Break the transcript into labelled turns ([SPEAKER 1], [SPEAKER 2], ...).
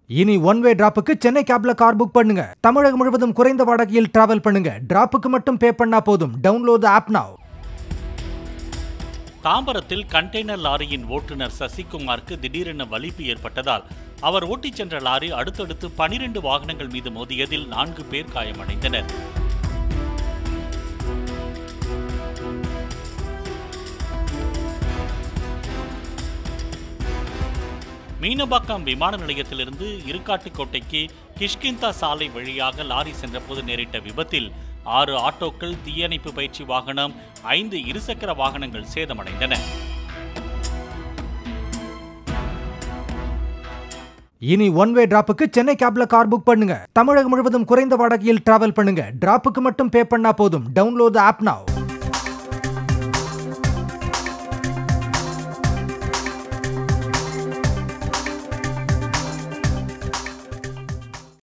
[SPEAKER 1] இனி one way டிராப்புக்கு Chennai கேப்ல car book பண்ணுங்க. தமிழகம் முழுவதும் குறைந்த வாடகையில் டிராவல் பண்ணுங்க. டிராப்புக்கு மட்டும் பே பண்ணா போதும். டவுன்லோட் தி ஆப் நவ.
[SPEAKER 2] தாம்பரத்தில் கண்டெய்னர் லாரியின் ஓட்டுநர் சசிகுமாருக்கு திடீரென வலிப்பு ஏற்பட்டதால் அவர் ஓட்டிச் சென்ற லாரி அடுத்தடுத்து 12 வாகனங்கள் மீது மோதியதில் 4 பேர் காயமடைந்தனர். மீனம்பாக்கம் விமான நிலையத்திலிருந்து இருக்காட்டுக்கோட்டைக்கு கிஷ்கிந்தா சாலை வழியாக லாரி சென்றபோது நேரிட்ட விபத்தில் 6 ஆட்டோக்கள், தீயணைப்பு பயிற்சி வாகனம், 5 இருசக்கர வாகனங்கள் சேதமடைந்தன.
[SPEAKER 1] இனி ஒன் வே டிராப்புக்கு சென்னை கேப்ல கார் புக் பண்ணுங்க. தமிழகம் முழுவதும் குறைந்த வாடகையில் டிராவல் பண்ணுங்க. டிராப்புக்கு மட்டும் பே பண்ணா போதும். டவுன்லோட் தி ஆப் நவ.